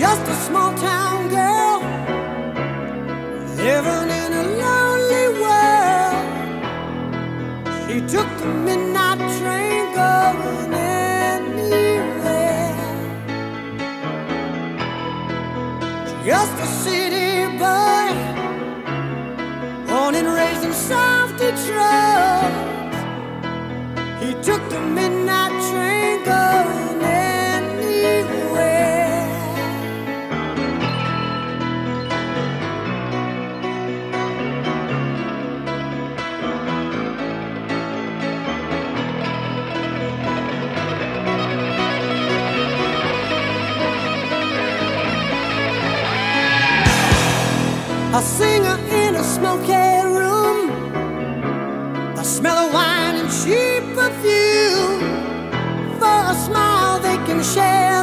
just a small town girl living in a lonely world. She took the midnight train going anywhere. Just a city boy, born and raised in South Detroit. He took the midnight train going anywhere. A singer in a smoky room, the smell of wine and cheap perfume. For a smile they can share